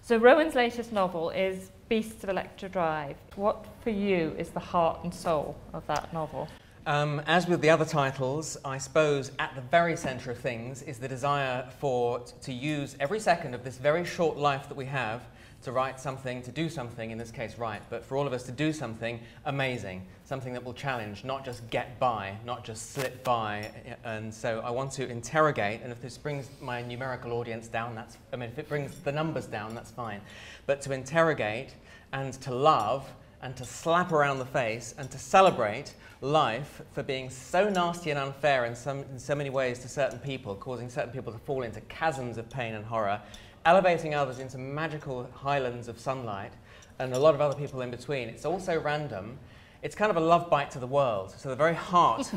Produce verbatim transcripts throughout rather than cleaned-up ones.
So Rohan's latest novel is Beasts of Electra Drive. What, for you, is the heart and soul of that novel? Um, as with the other titles, I suppose at the very centre of things is the desire for to use every second of this very short life that we have to write something, to do something, in this case write, but for all of us to do something amazing, something that will challenge, not just get by, not just slip by. And so I want to interrogate, and if this brings my numerical audience down, that's, I mean, if it brings the numbers down, that's fine. But to interrogate and to love and to slap around the face and to celebrate life for being so nasty and unfair in, some, in so many ways to certain people, causing certain people to fall into chasms of pain and horror, elevating others into magical highlands of sunlight, and a lot of other people in between. It's also random. It's kind of a love bite to the world. So the very heart,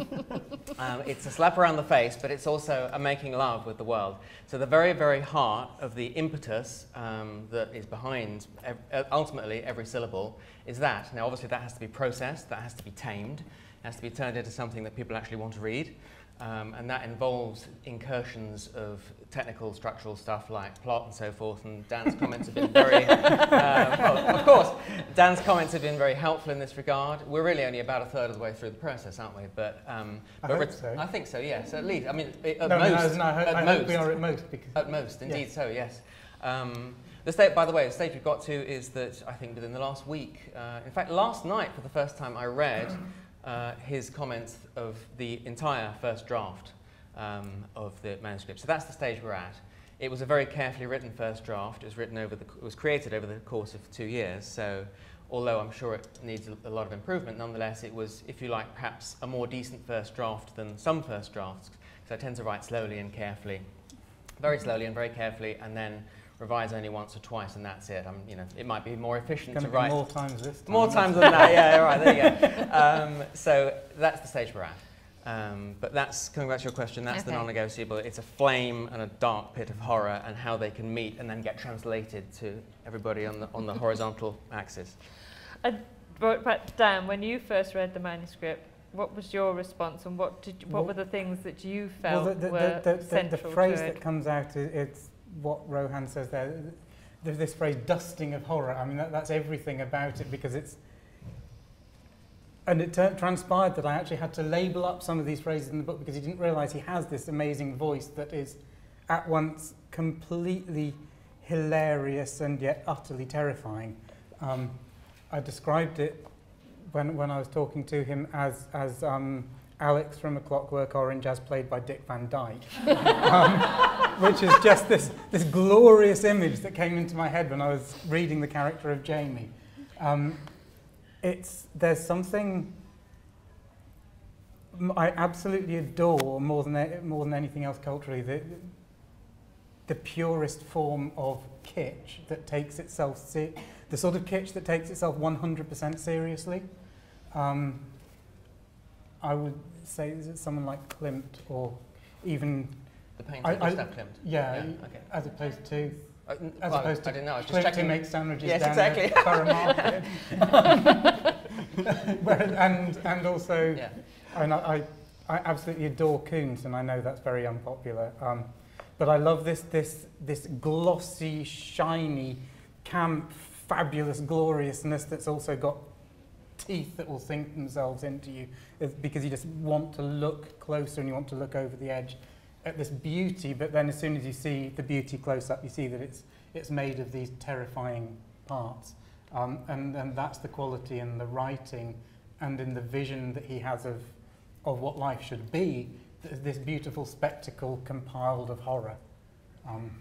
um, it's a slap around the face, but it's also a making love with the world. So the very, very heart of the impetus um, that is behind ev ultimately every syllable is that. Now obviously that has to be processed, that has to be tamed, it has to be turned into something that people actually want to read. Um, and that involves incursions of technical, structural stuff like plot and so forth. And Dan's comments have been very, uh, well, of course, Dan's comments have been very helpful in this regard. We're really only about a third of the way through the process, aren't we? But, um, I but hope so. I think so. Yes, at least. I mean, at no, most. No, no, I, hope, at I most, hope we are at most. Because at most, indeed. Yes. So yes. Um, the state, by the way, the stage we've got to is that I think within the last week, uh, in fact, last night for the first time, I read uh, his comments of the entire first draft. Um, of the manuscript. So that's the stage we're at. It was a very carefully written first draft. It was written over the, it was created over the course of two years. So although I'm sure it needs a, a lot of improvement, nonetheless it was, if you like, perhaps a more decent first draft than some first drafts. So I tend to write slowly and carefully, very slowly and very carefully, and then revise only once or twice, and that's it. I'm, you know, it might be more efficient to be write more times this time. More times than that. Yeah, right. There you go. Um, so that's the stage we're at. Um, but that's, coming back to your question, that's okay. The non-negotiable. It's a flame and a dark pit of horror, and how they can meet and then get translated to everybody on the, on the horizontal axis. Uh, but Dan, when you first read the manuscript, what was your response, and what, did, what well, were the things that you felt well, the, the, were the, the, central the phrase to it? that comes out is it's what Rohan says there. There's this phrase, dusting of horror. I mean, that, that's everything about it, because it's... And it transpired that I actually had to label up some of these phrases in the book because he didn't realise he has this amazing voice that is at once completely hilarious and yet utterly terrifying. Um, I described it when, when I was talking to him as, as um, Alex from A Clockwork Orange as played by Dick Van Dyke, um, which is just this, this glorious image that came into my head when I was reading the character of Jaymi. Um, It's, there's something I absolutely adore more than, more than anything else culturally, the, the purest form of kitsch that takes itself, se the sort of kitsch that takes itself one hundred percent seriously. Um, I would say is it someone like Klimt, or even... The painter, Gustav Klimt? Yeah, yeah okay. As opposed to... Uh, As well, opposed to I didn't know. I was just Klimt checking. to make sandwiches yes, down exactly. the Borough Market. Where, and and also, yeah. and I, I I absolutely adore Koons, and I know that's very unpopular. Um, but I love this this this glossy, shiny, camp, fabulous gloriousness that's also got teeth that will sink themselves into you, because you just want to look closer and you want to look over the edge at this beauty, but then as soon as you see the beauty close up, you see that it's it's made of these terrifying parts, um, and and that's the quality in the writing and in the vision that he has of of what life should be. Th this beautiful spectacle compiled of horror. Um,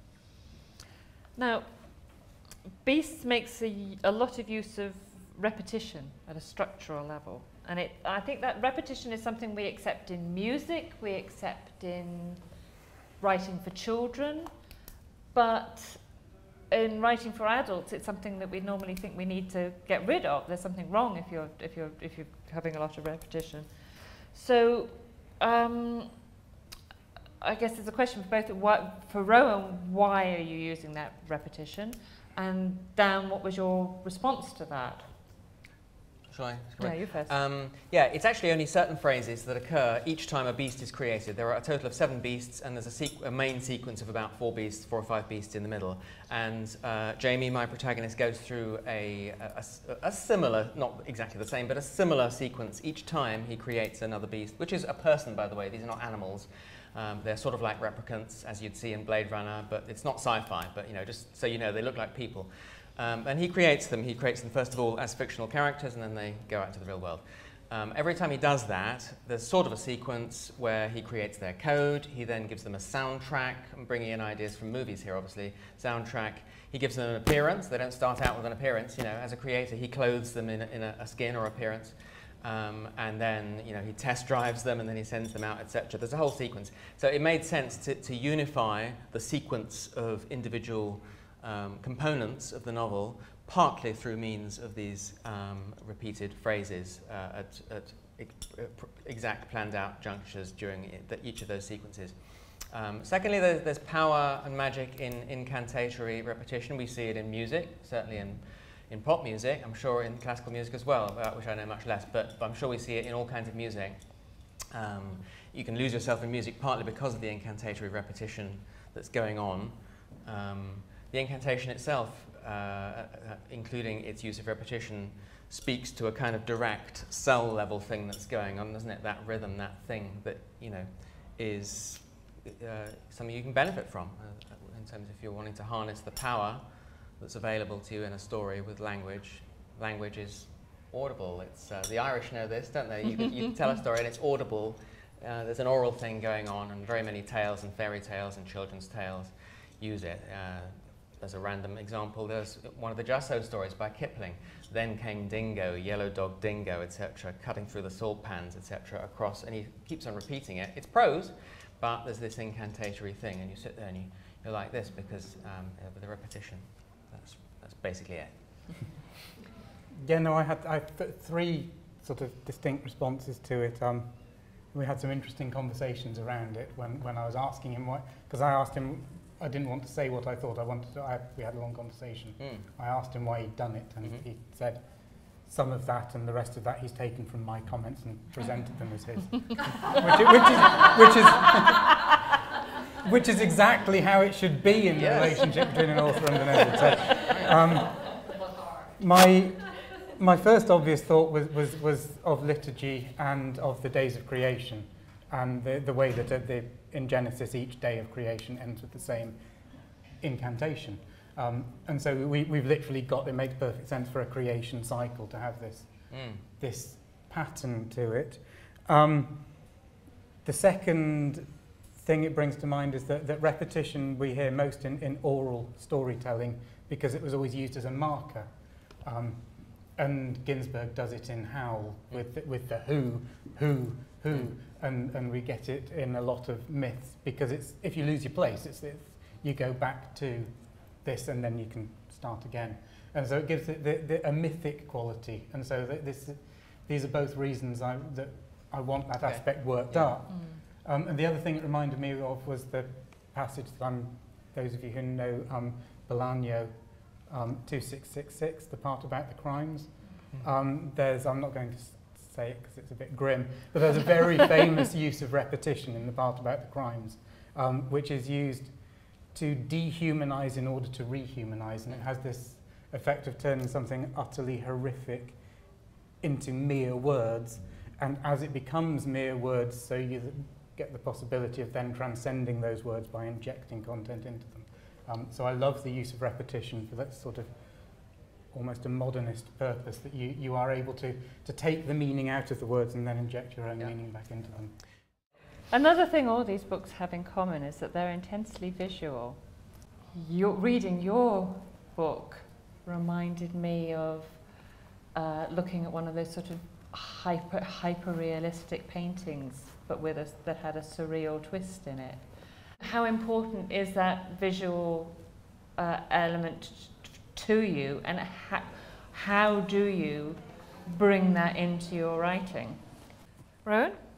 now, Beasts makes a, a lot of use of repetition at a structural level. And it, I think that repetition is something we accept in music, we accept in writing for children, but in writing for adults, it's something that we normally think we need to get rid of. There's something wrong if you're, if you're, if you're having a lot of repetition. So um, I guess there's a question for both. What, for Rohan, why are you using that repetition? And Dan, what was your response to that? shall I? Shall Yeah, I? you first. Um, yeah, it's actually only certain phrases that occur each time a beast is created. There are a total of seven beasts, and there's a, sequ a main sequence of about four beasts, four or five beasts in the middle. And uh, Jaymi, my protagonist, goes through a, a, a, a similar, not exactly the same, but a similar sequence each time he creates another beast, which is a person, by the way. These are not animals. Um, they're sort of like replicants, as you'd see in Blade Runner, but it's not sci-fi, but you know, just so you know, they look like people. Um, and he creates them. He creates them, first of all, as fictional characters, and then they go out into the real world. Um, every time he does that, there's sort of a sequence where he creates their code. He then gives them a soundtrack. I'm bringing in ideas from movies here, obviously. Soundtrack. He gives them an appearance. They don't start out with an appearance. You know, as a creator, he clothes them in a, in a, a skin or appearance. Um, and then, you know, he test drives them, and then he sends them out, et cetera. There's a whole sequence. So it made sense to, to unify the sequence of individual Um, components of the novel, partly through means of these um, repeated phrases uh, at, at ex exact planned out junctures during it, the, each of those sequences. Um, secondly, there's, there's power and magic in incantatory repetition. We see it in music, certainly in, in pop music, I'm sure in classical music as well, about which I know much less, but, but I'm sure we see it in all kinds of music. Um, you can lose yourself in music partly because of the incantatory repetition that's going on. Um, The incantation itself, uh, uh, including its use of repetition, speaks to a kind of direct cell level thing that's going on, doesn't it? That rhythm, that thing that, you know, is uh, something you can benefit from uh, in terms of if you're wanting to harness the power that's available to you in a story with language. Language is audible. It's, uh, the Irish know this, don't they? You, you tell a story and it's audible. Uh, there's an oral thing going on, and very many tales and fairy tales and children's tales use it. Uh, As a random example, there's one of the Jusso stories by Kipling. Then came Dingo, Yellow Dog Dingo, et cetera, cutting through the salt pans, et cetera, across, and he keeps on repeating it. It's prose, but there's this incantatory thing, and you sit there and you, you're like this because um, uh, with the repetition. That's that's basically it. Yeah, no, I had I th three sort of distinct responses to it. Um, we had some interesting conversations around it when when I was asking him why, because I asked him. I didn't want to say what I thought I wanted to. I, we had a long conversation. Mm. I asked him why he'd done it, and mm-hmm. he said some of that and the rest of that he's taken from my comments and presented them as his, which, which is which is which is exactly how it should be in the yes. relationship between an author and an editor. Um, my my first obvious thought was was was of liturgy and of the days of creation, and the the way that uh, the in Genesis, each day of creation ends with the same incantation. Um, and so we, we've literally got, it makes perfect sense for a creation cycle to have this, mm. this pattern to it. Um, the second thing it brings to mind is that, that repetition we hear most in, in oral storytelling because it was always used as a marker. Um, and Ginsberg does it in Howl with the, with the who, who, who, mm. and, and we get it in a lot of myths because it's, if you lose your place, it's, it's you go back to this and then you can start again. And so it gives it the, the, a mythic quality. And so th this, these are both reasons I, that I want that okay. aspect worked yeah. up. Mm. Um, and the other thing it reminded me of was the passage that I'm, those of you who know um, Bolaño, um, two six six six, the part about the crimes. Mm. Um, there's, I'm not going to say it because it's a bit grim, but there's a very famous use of repetition in the part about the crimes, um, which is used to dehumanize in order to rehumanize, and it has this effect of turning something utterly horrific into mere words, and as it becomes mere words, so you get the possibility of then transcending those words by injecting content into them. Um, so I love the use of repetition for that sort of almost a modernist purpose, that you, you are able to, to take the meaning out of the words and then inject your own yeah. meaning back into them. Another thing all these books have in common is that they're intensely visual. Your, reading your book reminded me of uh, looking at one of those sort of hyper, hyper-realistic paintings, but with a, that had a surreal twist in it. How important is that visual uh, element to you, and ha how do you bring that into your writing? Rohan?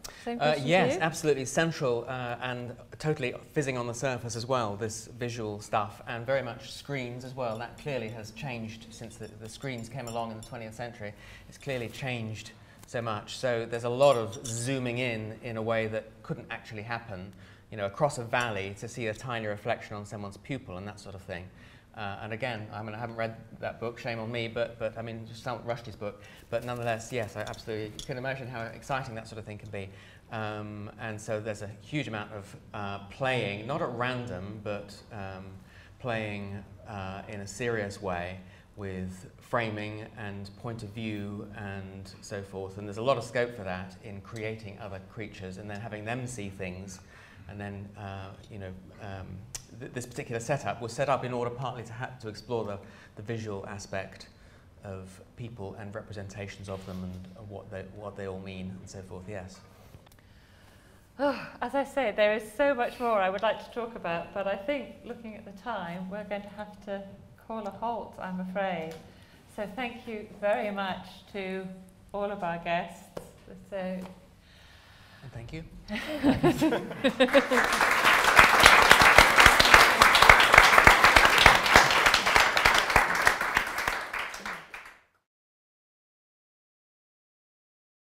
Same Uh, question yes, to you? absolutely central uh, and totally fizzing on the surface as well, this visual stuff, and very much screens as well. That clearly has changed since the, the screens came along in the twentieth century. It's clearly changed so much. So there's a lot of zooming in in a way that couldn't actually happen, you know, across a valley to see a tiny reflection on someone's pupil and that sort of thing. Uh, and again, I mean, I haven't read that book, shame on me, but, but I mean, just Rushdie's book. But nonetheless, yes, I absolutely, you can imagine how exciting that sort of thing can be. Um, and so there's a huge amount of uh, playing, not at random, but um, playing uh, in a serious way with framing and point of view and so forth. And there's a lot of scope for that in creating other creatures and then having them see things. And then, uh, you know, um, th this particular setup was set up in order partly to, ha to explore the, the visual aspect of people and representations of them and, and what, they, what they all mean and so forth, yes. Oh, as I say, there is so much more I would like to talk about, but I think, looking at the time, we're going to have to call a halt, I'm afraid. So thank you very much to all of our guests. So And thank you.